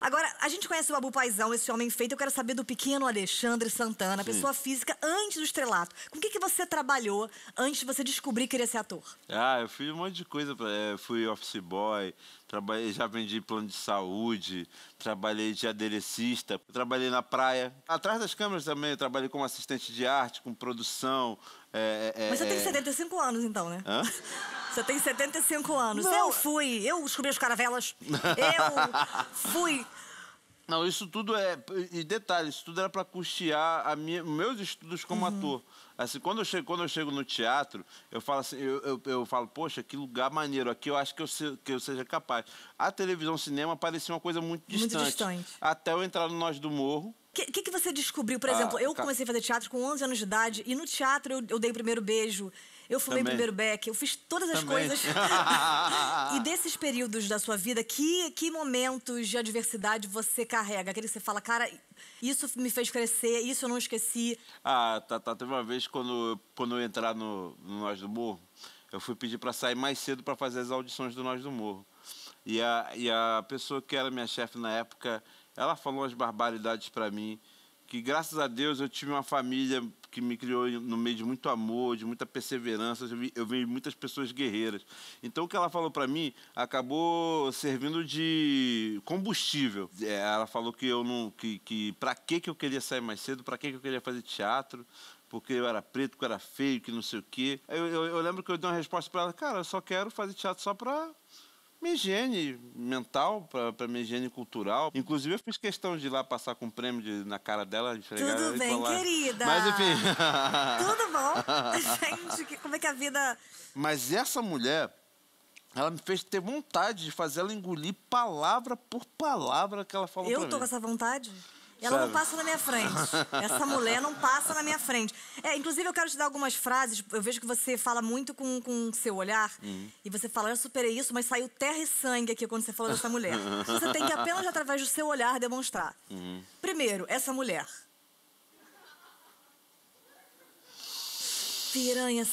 Agora, a gente conhece o Babu Paizão, esse homem feito. Eu quero saber do pequeno Alexandre Santana, pessoa física antes do estrelato. Com o que você trabalhou antes de você descobrir que queria ser ator? Ah, eu fiz um monte de coisa. Fui office boy, trabalhei, já vendi plano de saúde, trabalhei de aderecista, trabalhei na praia. Atrás das câmeras também, eu trabalhei como assistente de arte, com produção. Mas você tem 75 anos, então, né? Hã? Você tem 75 anos. Não. Eu descobri as caravelas. Eu fui. Não, isso tudo e detalhe, isso tudo era para custear meus estudos como ator. Assim, quando eu chego no teatro, eu falo assim, eu falo, poxa, que lugar maneiro, aqui eu acho que eu seja capaz. A televisão, cinema parecia uma coisa muito distante. Muito distante. Até eu entrar no Nós do Morro. O que você descobriu? Por exemplo, eu comecei a fazer teatro com 11 anos de idade e no teatro eu dei o primeiro beijo, eu fumei o primeiro beck, eu fiz todas as coisas. E desses períodos da sua vida, que momentos de adversidade você carrega? Aquele que você fala, cara, isso me fez crescer, isso eu não esqueci. Teve uma vez quando eu entrar no Nós do Morro, eu fui pedir para sair mais cedo para fazer as audições do Nós do Morro. E a pessoa que era minha chefe na época, ela falou umas barbaridades para mim, que graças a Deus eu tive uma família que me criou no meio de muito amor, de muita perseverança, eu vi muitas pessoas guerreiras. Então o que ela falou para mim acabou servindo de combustível. Ela falou que para que eu queria sair mais cedo, para que eu queria fazer teatro, porque eu era preto, que eu era feio, que não sei o quê. Eu lembro que eu dei uma resposta para ela, cara, eu só quero fazer teatro só para minha higiene mental, para minha higiene cultural. Inclusive, eu fiz questão de ir lá passar com um prêmio na cara dela. Tudo bem, querida. Mas, enfim... Tudo bom? Gente, como é que a vida... Mas essa mulher, ela me fez ter vontade de fazer ela engolir palavra por palavra que ela falou pra mim. Eu tô com essa vontade? Ela não passa na minha frente. Essa mulher não passa na minha frente. Inclusive, eu quero te dar algumas frases. Eu vejo que você fala muito com o seu olhar. E você fala, eu superei isso, mas saiu terra e sangue aqui quando você falou dessa mulher. Você tem que apenas, através do seu olhar, demonstrar. Primeiro, essa mulher. Piranha,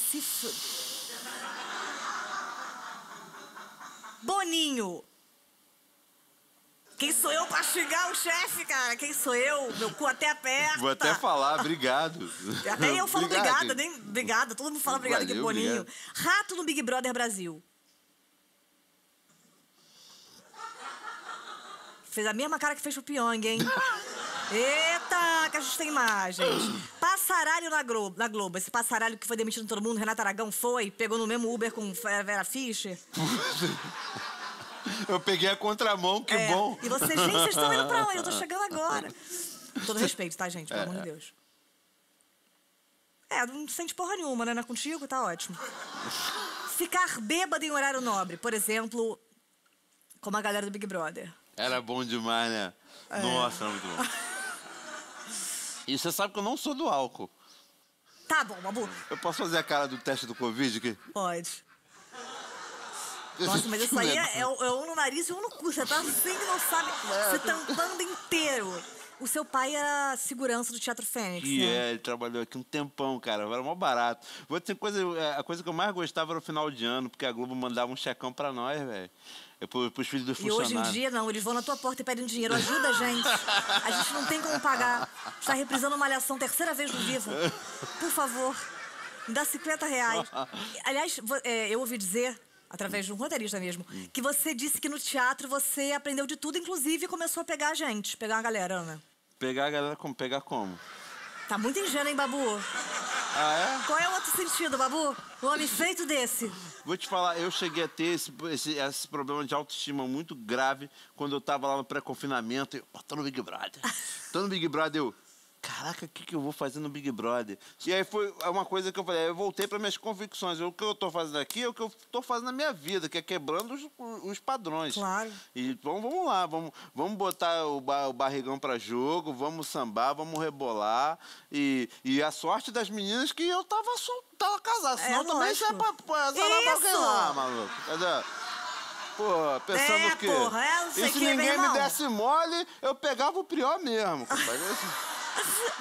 Boninho. Quem sou eu pra xingar o chefe, cara? Quem sou eu? Meu cu até aperta. Vou até falar, obrigado. Até eu falo obrigada, nem obrigada. Todo mundo fala obrigada aqui, Boninho. Obrigado. Rato no Big Brother Brasil. Fez a mesma cara que fez pro Pyong, hein? Eita, que a gente tem imagens. Passaralho na Globo. Esse passaralho que foi demitido todo mundo, Renato Aragão foi, pegou no mesmo Uber com Vera Fischer. Eu peguei a contramão, que bom. E vocês, gente, vocês estão indo pra onde? Eu tô chegando agora. Com todo respeito, tá, gente? Pelo amor de Deus. Não sente porra nenhuma, né? Não é contigo? Tá ótimo. Ficar bêbado em horário nobre. Por exemplo, como a galera do Big Brother. Era bom demais, né? Nossa, era muito bom. E você sabe que eu não sou do álcool. Tá bom, Babu. Eu posso fazer a cara do teste do Covid aqui? Pode. Nossa, mas isso aí é um no nariz e um no cu. Você tá assim que não sabe. Você tampando inteiro. O seu pai era segurança do Teatro Fênix, né? Ele trabalhou aqui um tempão, cara. Era mó barato. Vou dizer a coisa que eu mais gostava era o final de ano, porque a Globo mandava um checão pra nós, velho. Pros filhos dos funcionários. E hoje em dia, não. Eles vão na tua porta e pedem dinheiro. Ajuda a gente. A gente não tem como pagar. Está reprisando uma Malhação, terceira vez no Viva. Por favor, me dá R$50. Aliás, eu ouvi dizer, através de um roteirista mesmo, que você disse que no teatro você aprendeu de tudo, inclusive começou a pegar a gente, pegar a galera, Ana. Pegar a galera como? Pegar como? Tá muito ingênuo, hein, Babu? Qual é o outro sentido, Babu? Um homem feito desse. Vou te falar, eu cheguei a ter esse problema de autoestima muito grave quando eu tava lá no pré-confinamento. Eu tô no Big Brother. Tô no Big Brother, caraca, o que eu vou fazer no Big Brother? E aí foi uma coisa que eu falei, eu voltei para minhas convicções. O que eu tô fazendo aqui é o que eu tô fazendo na minha vida, que é quebrando os padrões. Claro. E vamos lá, vamos botar o barrigão para jogo, vamos sambar, vamos rebolar. E a sorte das meninas que eu tava casado, senão também isso é pra zarar pra alguém lá, maluco. Entendeu? Pô, pensando que... Porra, e se ninguém me desse mole, eu pegava o Prior mesmo, compadre.